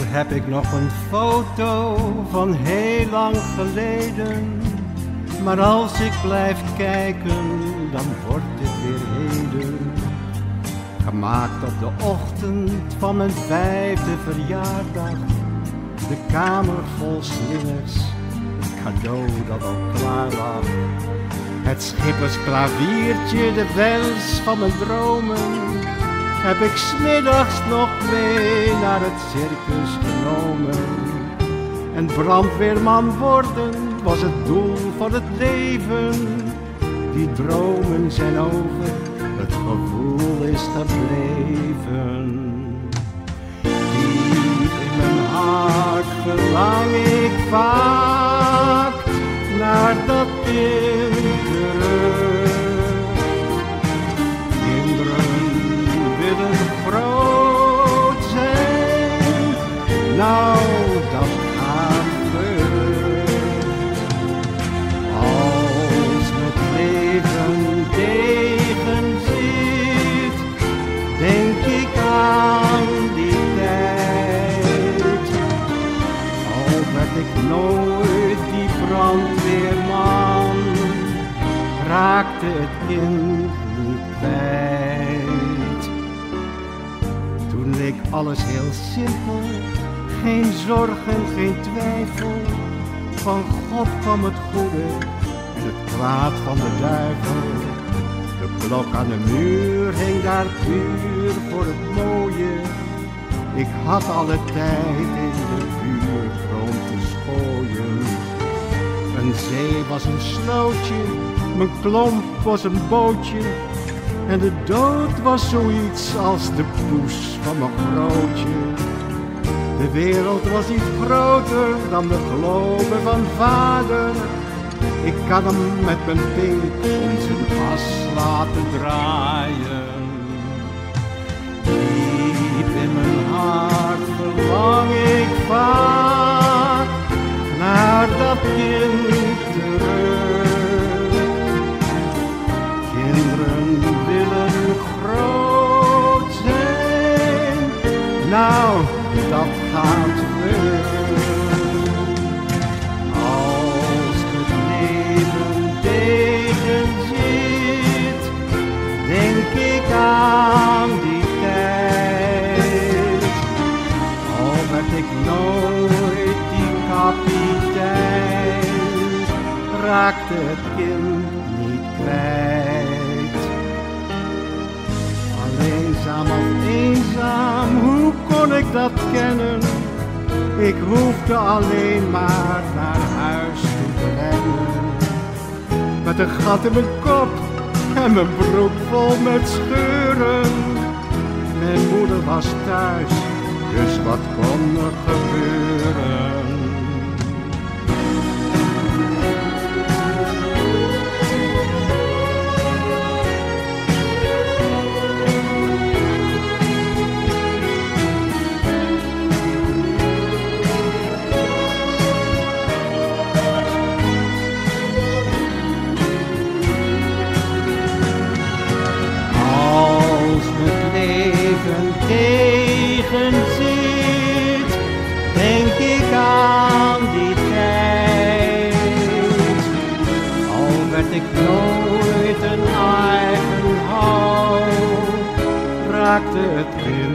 heb ik nog een foto van heel lang geleden. Maar als ik blijf kijken, dan wordt het weer heden. Gemaakt op de ochtend van mijn 5e verjaardag. De kamer vol slingers, het cadeau dat al klaar lag. Het schippersklaviertje, de wens van mijn dromen, heb ik 's middags nog mee naar het circus genomen. En brandweerman worden was het doel van het leven. Die dromen zijn over, het gevoel is gebleven. Diep in mijn hart verlang ik vaak naar dat kind terug. Kinderen willen groot zijn, nou dat gaat vlug. Als het leven tegenzit, denk ik aan die tijd. Al werd ik nooit die brandweerman, raakte het kind niet kwijt. Toen leek alles heel simpel, geen zorgen, geen twijfel. Van God kwam het goede en het kwaad van de duivel. De klok aan de muur hing daar puur voor het mooie. Ik had alle tijd in de buurt rond te schooien. Een zee was een slootje, mijn klomp was een bootje. En de dood was zoiets als de poes van mijn grootje. De wereld was niet groter dan de globe van vader. Ik kan hem met mijn pink om zijn as laten draaien. Diep in mijn hart verlang ik vaak naar dat kind terug. Kinderen willen groot zijn, nou dat gaat vlug. Als het leven tegenzit, denk ik aan die tijd. Al werd ik nooit die kapitein, raakte het kind niet kwijt. Alleenzaam of eenzaam, hoe kon ik dat kennen? Ik hoefde alleen maar naar huis te rennen. Met een gat in mijn kop en mijn broek vol met scheuren. Mijn moeder was thuis, dus wat kon er gebeuren? Tegenzit, denk ik aan die tijd. Al werd ik nooit een eigen hou, raakte het kind